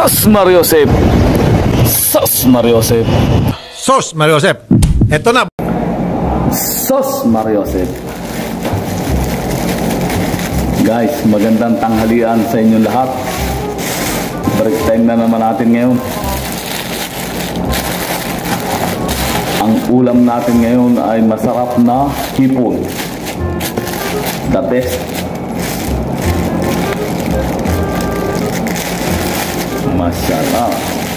Sus Mariosep. Sus Mariosep. Sos Mariosep. Eto na. Sus Mariosep. Guys, magandang tanghalian sa inyong lahat. Break time na naman natin ngayon. Ang ulam natin ngayon ay masarap na hipon. The best. Masarap.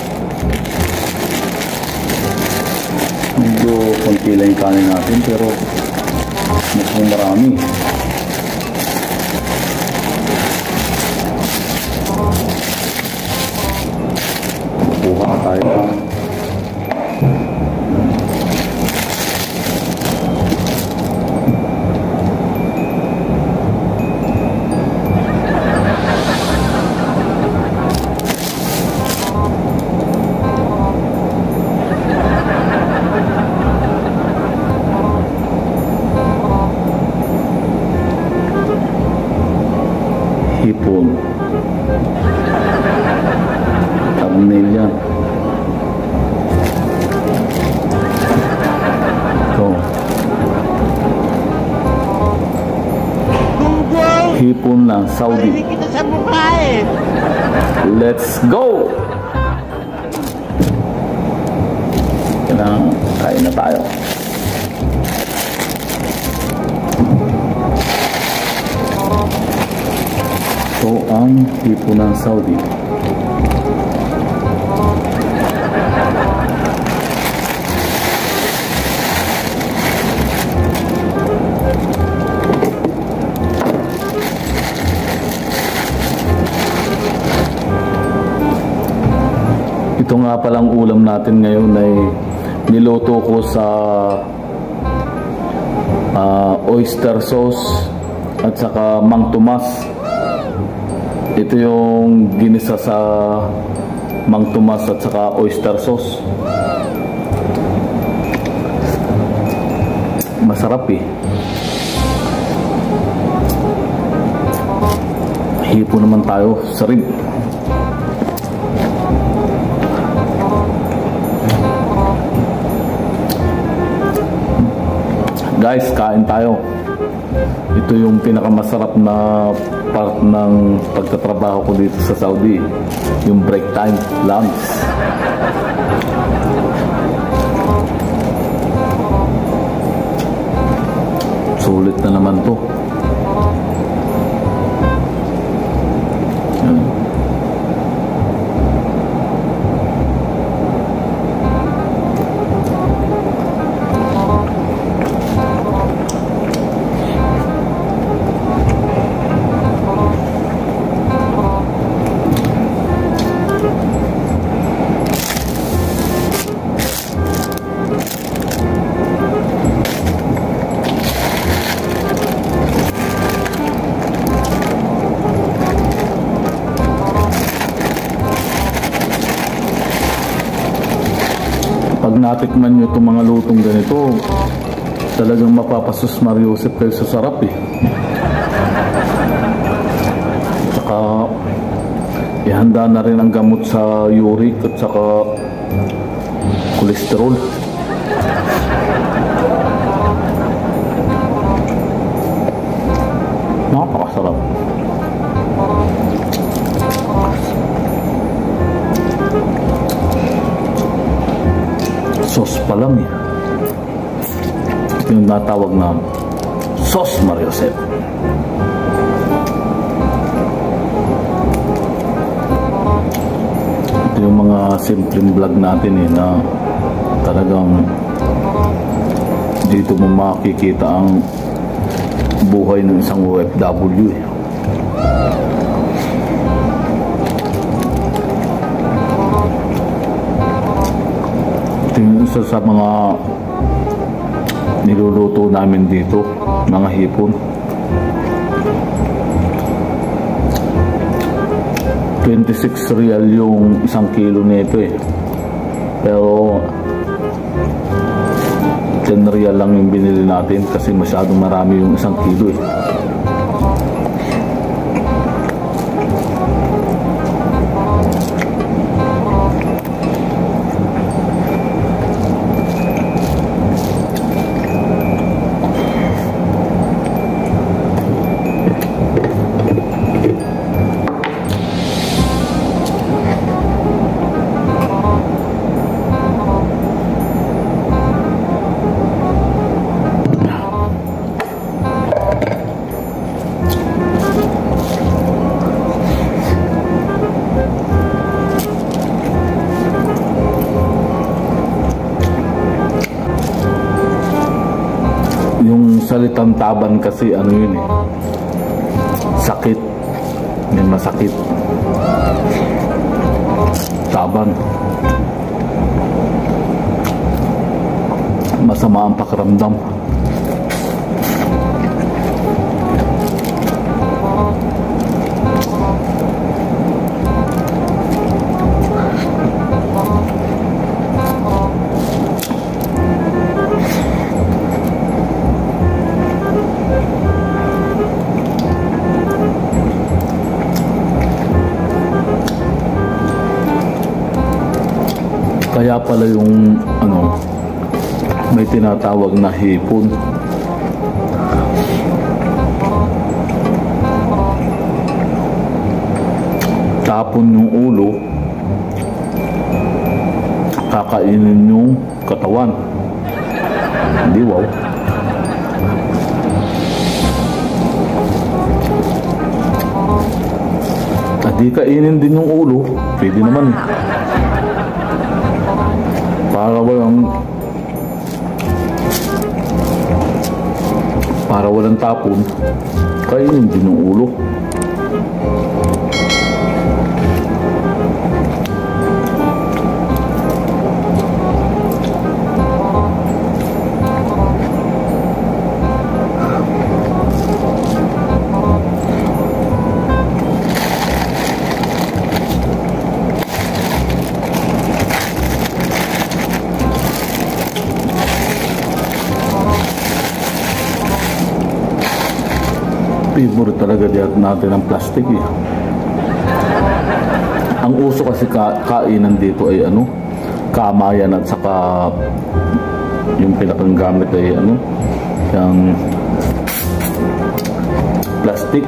Medyo konti lang yung kanin natin pero mukhang marami. Kuha tayo. Hipon. Thumbnail yan. Ito. Hipon ng Saudi. Let's go! Kailangan kain na tayo. Ito ang hipon ng Saudi. Ito nga palang ulam natin ngayon ay niluto ko sa oyster sauce at saka Mang Tomas. Ito yung ginisa sa Mang Tomas at saka oyster sauce. Masarap eh. Hipo naman tayo sa rib. Guys, kain tayo. Ito yung pinakamasarap na part ng pagtatrabaho ko dito sa Saudi, yung break time lunch. Sulit na naman to. Pag natikman nyo itong mga lutong ganito, talagang mapapasus Mariosep kayo sa sarap eh. Saka ihanda na rin ang gamot sa uric at saka kolesterol. Napakasarap. Sauce pa lang eh. Yung natawag na Sus Mariosep. Ito yung mga simpleng vlog natin eh, na talagang dito mo makikita ang buhay ng isang OFW eh. Isa sa mga niluluto namin dito, mga hipon. 26 real yung 1 kilo nito eh. Pero 10 real lang yung binili natin kasi masyadong marami yung 1 kilo eh. salitang taban kasi ano yun eh, sakit, may masakit. Taban, masama ang pakiramdam. Kaya pala yung ano, may tinatawag na hipon. Tapon yung ulo, kakainin yung katawan. Hindi, wow. At di kainin din yung ulo, pwede naman. Para walang tapon, kainin din yung ulo. Favorite talaga natin ang plastic eh. Ang uso kasi kainan dito ay ano, kamayan at saka yung pinakang gamit ay ano, yung plastic.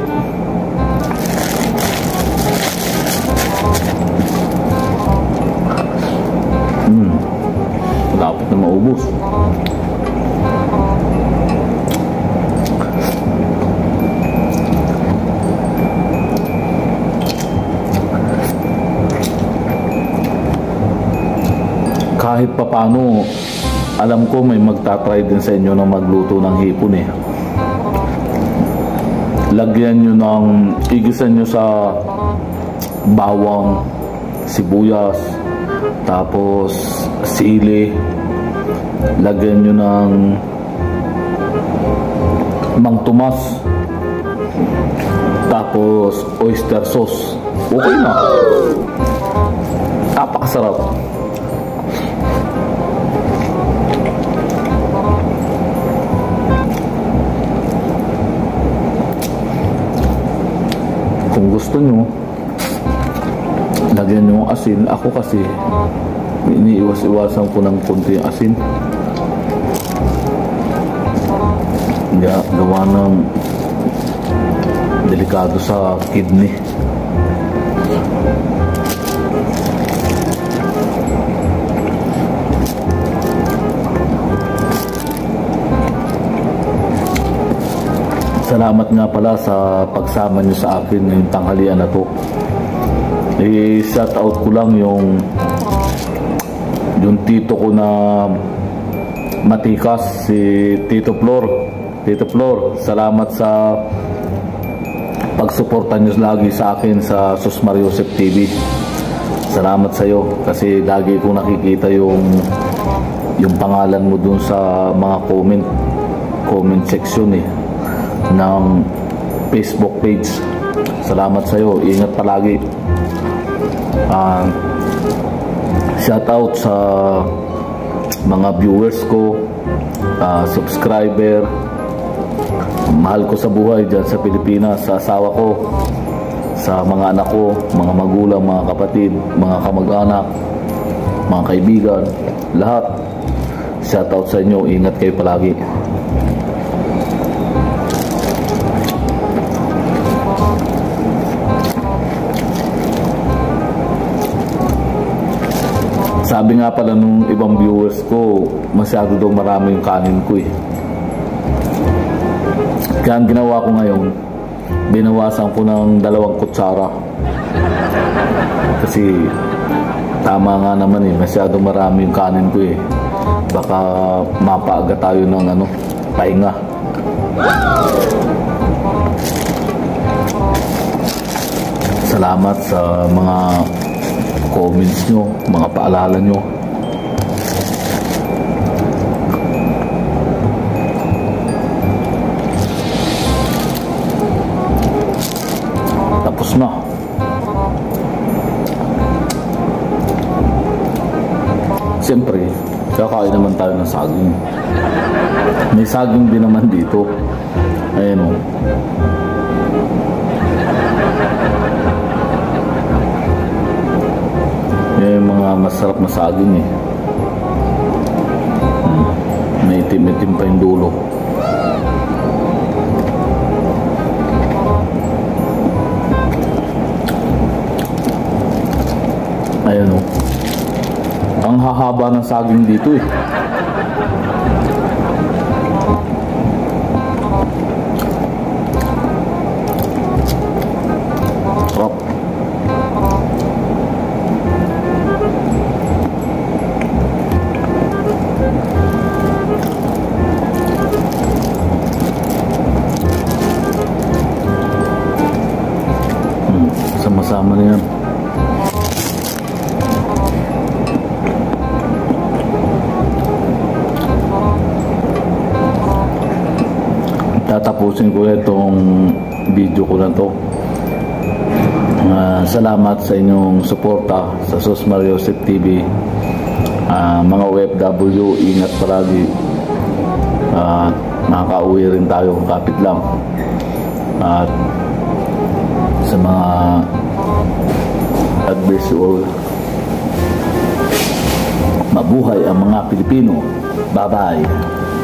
Malapit na maubos. Kahit papano, alam ko may magtatry din sa inyo na magluto ng hipon eh. Lagyan nyo ng, igisan nyo sa bawang, sibuyas, tapos sili, lagyan nyo ng Mang Tomas, tapos oyster sauce. Okay na. Napakasarap. Kung gusto nyo, lagyan nyo ang asin. Ako kasi iniiwas-iwasan ko ng konti asin. Gawa ng delikado sa kidney. Salamat nga pala sa pagsama nyo sa akin ngayong tanghalian na to. I-shout out ko lang yung tito ko na matikas, si Tito Flor. Tito Flor, salamat sa pagsuporta nyo lagi sa akin sa Sos Mariosep TV. Salamat sa iyo kasi lagi ko nakikita yung pangalan mo dun sa mga comment section eh ng Facebook page. Salamat sa iyo. Ingat palagi. Shout out sa mga viewers ko, subscriber. Mahal ko sa buhay dyan sa Pilipinas, sa asawa ko, sa mga anak ko, mga magulang, mga kapatid, mga kamag-anak, mga kaibigan, lahat. Shout out sa inyo. Ingat kayo palagi. Sabi nga pala nung ibang viewers ko, masyado daw marami yung kanin ko eh. Kaya ang ginawa ko ngayon, binawasan ko ng 2 kutsara. Kasi tama nga naman eh, masyado marami yung kanin ko eh. Baka mapaaga tayo ng pahinga. Salamat sa mga comments nyo, mga paalala nyo. Tapos na. Siyempre, kakain naman tayo ng saging. May saging din naman dito. Ayan o. Yung mga masarap na saging eh. May itim-itim pa yung dulo. Ayan o. Ang hahaba ng saging dito eh. Sarap. Sama-sama na yan. Tatapusin ko itong video ko na to. Salamat sa inyong suporta sa Sos Mario Joseph TV. Mga OFW, ingat palagi. Nakaka-uwi rin tayo kapit lang. At sa mga advice or mabuhay ang mga Pilipino. Bye-bye.